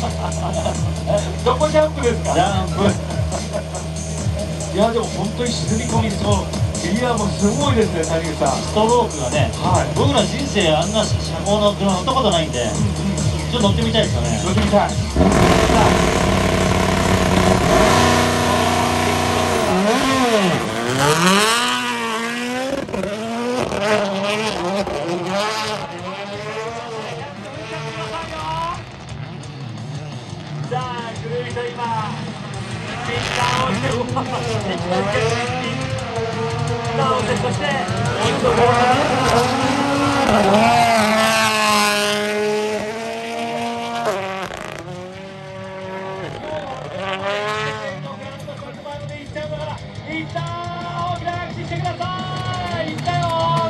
どこジャンプですか？ ジャンプ。 いやでも本当に沈み込みそうエリアもすごいですね、谷口さん。 ストロークがね、 はい、 僕ら人生あんな車高の車乗ったことないんで、ちょっと乗ってみたいですよね。 乗ってみたい。さあ、ぐるりと今、ピッターをして、スターをして、そして、もう一度ゴール。いったー、大きな拍手してください。いったよ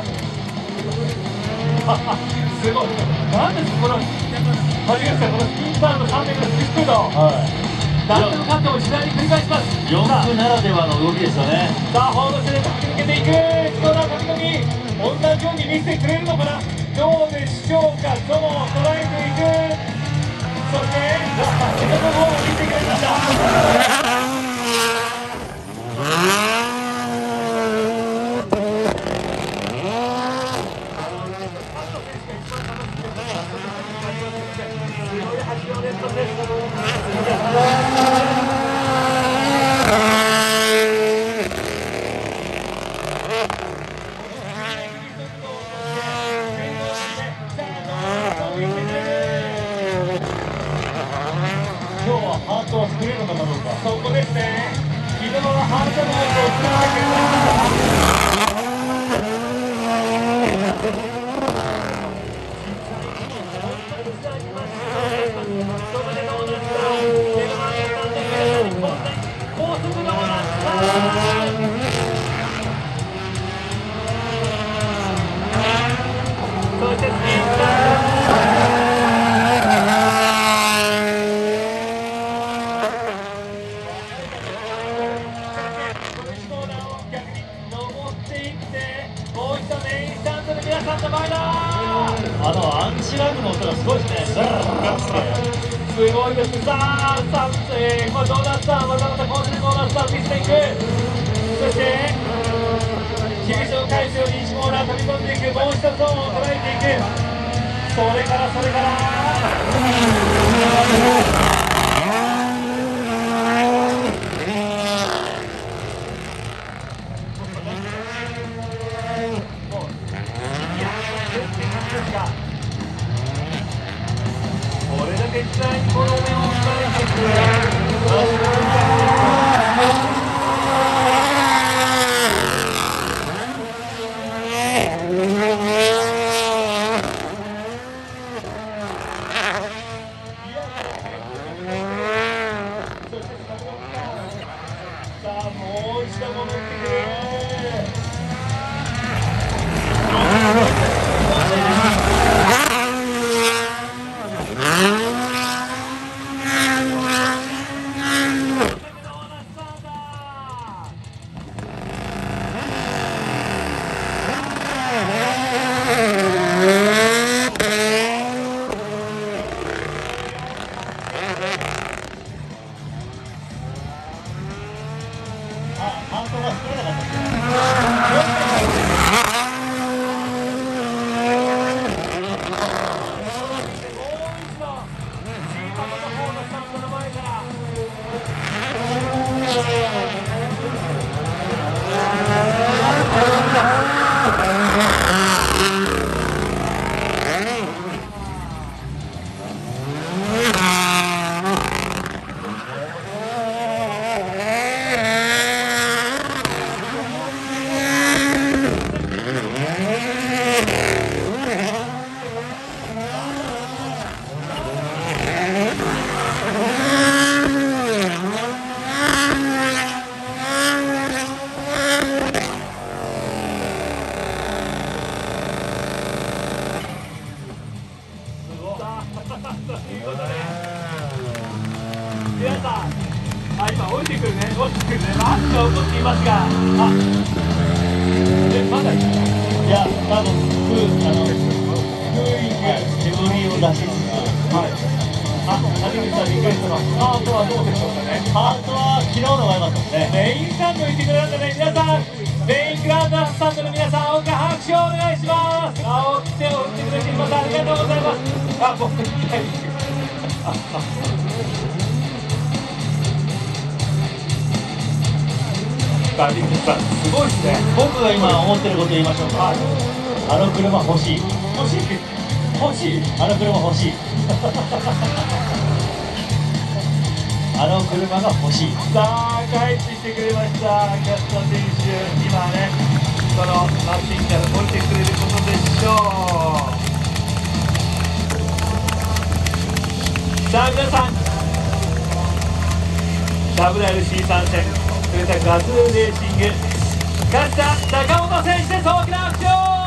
すごい。なんですこの谷口さん、このスピンバーの3メートルスピード、何でもかんでも時代に繰り返します。 4区ならではの動きですよね。 さあ、ホームスで駆け抜けていく。どうだ、神々、同じように見せてくれるのかな。どうでしょうか。ゾモを捉えていく。そして、背中の方を見せてくれました。今日はハートを作れるのかどうか。そこですね。昨日はハートのハートを作ってくれましたアンチラグの音がすごいですね。 すごいです。さあ、これドーナツさん、またまたこうしてドーナツさん見せていく。そして、厳しを返すように1コーナー飛び込んでいく。もう一つゾーンを捉えていく。それから。これだけ時代にこの目を伝えていく。さあ、もう一度戻ってくる。 ハートが作れなかったですね。皆さん、今降りてくるね、マスが起こっていますが、まだいるの？ いや、多分煙を出しつつ、 谷口さんリクエストのハートはどうでしょうかね。 ハートは昨日のが良かったですね。 メインスタンドにいてくれたんでね、皆さんメイングランドスタンドの皆さん、大きな拍手をお願いします。青木手を振ってくれています。ありがとうございます。あ、僕みたいに谷口さんすごいですね。 僕が今思ってること言いましょうか。 はい、 あの車欲しい。 欲しい欲しい。 あの車欲しい。あの車が欲しい。 さあ帰ってきてくれました。キャスト選手、今ねそのマシンから降りてくれることでしょう。さあ皆さん WRC 参戦トヨタガズーレーシング勝った坂本選手です。大きな拍手を。